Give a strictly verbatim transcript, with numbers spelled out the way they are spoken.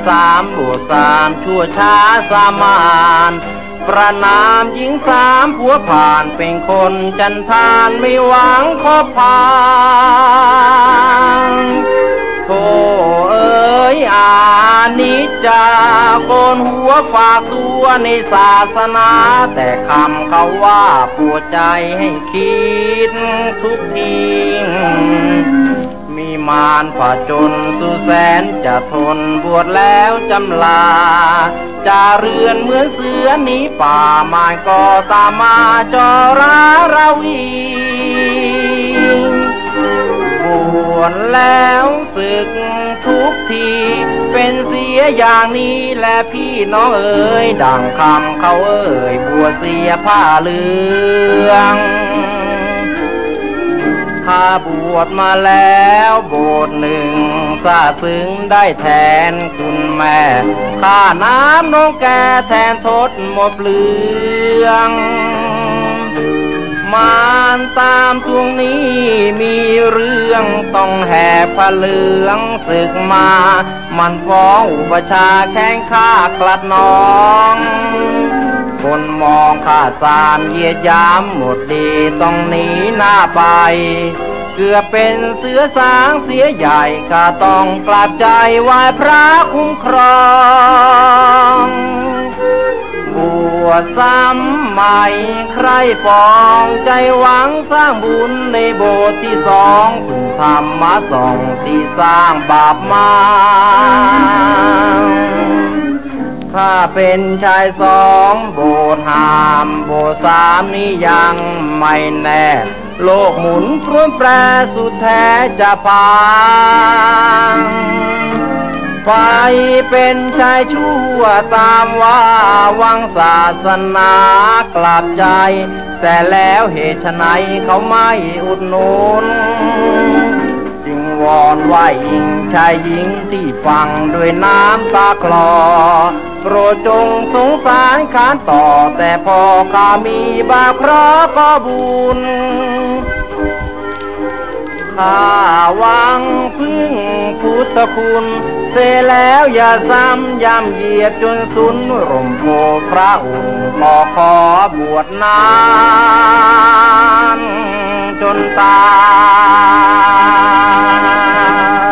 สามบวชสามชั่วช้าสามานประนามหญิงสามผัวผ่านเป็นคนจันทานไม่หวังขอผ่านโธ่เอ๋ยอานิจจาโกนหัวฝากตัวในศาสนาแต่คำเขาว่าปวดใจให้คิดทุกทีมีมารผจญสุแสนจะทนบวชแล้วจำลาจาเรือนเหมือนเสือหนีป่ามารก็ตามมาจอราราวีบวชแล้วศึกทุกทีเป็นเสียอย่างนี้และพี่น้องเอ๋ยดังคำเขาเอ่ยบวชเสียผ้าเหลืองข้าบวชมาแล้วโบสถ์หนึ่งซาซึ้งได้แทนคุณแม่ข้าน้ำน้องแกแทนทดหมดเปลืองมารตามทวงนี้มีเรื่องต้องแห่ผ้าเหลืองศึกมามันฟ้องอุปชาแข้งข้ากลัดน้องคนมองข้าสามเหยียดยามหมดดีต้องหนีหน้าไปเกือบเป็นเสือสางเสียใหญ่ข้าต้องกลับใจไหว้พระคุ้มครองบวชซ้ำใหม่ใครฟองใจหวังสร้างบุญในโบสถ์ที่สองพึ่งธรรมะส่องที่สร้างบาปมาข้าเป็นชายสองโบสถ์ห้ามโบสถ์สามนี้ยังไม่แน่โลกหมุนพรวนแปรสุดแท้จะพังไปเป็นชายชั่วตามว่าวังศาสนากลับใจแต่แล้วเหตุไฉนเขาไม่อุดหนุนจึงวอนไหวอิงชายหญิงที่ฟังด้วยน้ำตาคลอโปรดจงสงสารขานต่อแต่พอข้ามีบาปเคราะห์ก็บุญข้าหวังพึ่งพุทธคุณเสียแล้วอย่าซ้ำย้ำเหยียดจนสุนร่มโพพระองค์ขอขอบวชนานจนตาย